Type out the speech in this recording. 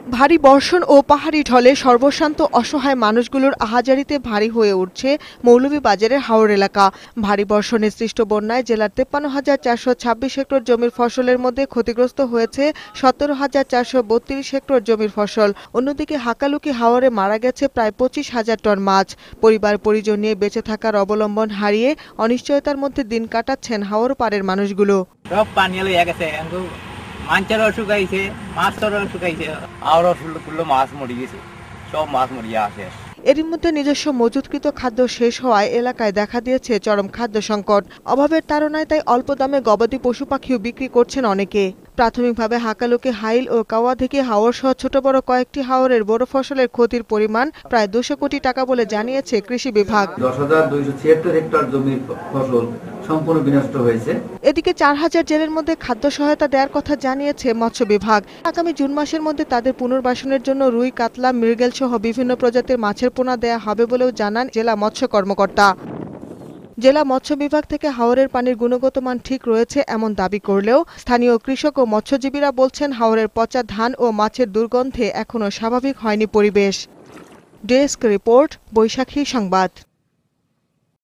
ভারী বর্ষণ ও পাহাড়ি ঢলে সর্বশান্ত অসহায় মানুষগুলোর আহাজারিতে ভারী হয়ে উঠছে মৌলভীবাজারের হাওর এলাকা। ভারী বর্ষণে সৃষ্ট বন্যায় জেলার ৫৩,৪২৬ হেক্টর জমির ফসলের মধ্যে ক্ষতিগ্রস্ত হয়েছে ১৭,৪৩২ হেক্টর জমির ফসল। অন্যদিকে হাকালুকি হাওরে মারা গেছে প্রায় ২৫,০০০ টন মাছ। পরিবার পরিজন নিয়ে বেঁচে থাকার অবলম্বন হারিয়ে অনিশ্চয়তার মধ্যে দিন কাটাচ্ছেন হাওর পাড়ের মানুষগুলো। সব পানি লইয়া গেছে, মাঞ্চারও শুকাইছে, মাছটারও শুকাইছে, আরও ফুল্লো মাছ মরি গেছে, সব মাছ মরিয়া আসে। এরই মধ্যে নিজস্ব মজুতকৃত খাদ্য শেষ হওয়ায় এলাকায় দেখা দিয়েছে চরম খাদ্য সংকট। অভাবের তাড়নায় তাই অল্প দামে গবাদি পশু পাখিও বিক্রি করছেন অনেকে। প্রাথমিকভাবে হাকালুকি, হাইল ও কাওয়া থেকে হাওর সহ ছোট বড় কয়েকটি হাওরের বড় ফসলের ক্ষতির পরিমাণ প্রায় ২০০ কোটি টাকা বলে জানিয়েছে কৃষি বিভাগ। ১০,২৭৬ হেক্টর জমির ফসল সম্পূর্ণ বিনষ্ট হয়েছে। এদিকে ৪,০০০ জেলের মধ্যে খাদ্য সহায়তা দেওয়ার কথা জানিয়েছে মৎস্য বিভাগ। আগামী জুন মাসের মধ্যে তাদের পুনর্বাসনের জন্য রুই, কাতলা, মৃগেল সহ বিভিন্ন প্রজাতির মাছের পোনা দেয়া হবে বলেও জানান জেলা মৎস্য কর্মকর্তা। জেলা মৎস্য বিভাগ থেকে হাওরের পানির গুণগত মান ঠিক রয়েছে এমন দাবি করলেও স্থানীয় কৃষক ও মৎস্যজীবীরা বলছেন হাওরের পচা ধান ও মাছের দুর্গন্ধে এখনো স্বাভাবিক হয়নি পরিবেশ। ডেস্ক রিপোর্ট, বৈশাখী সংবাদ।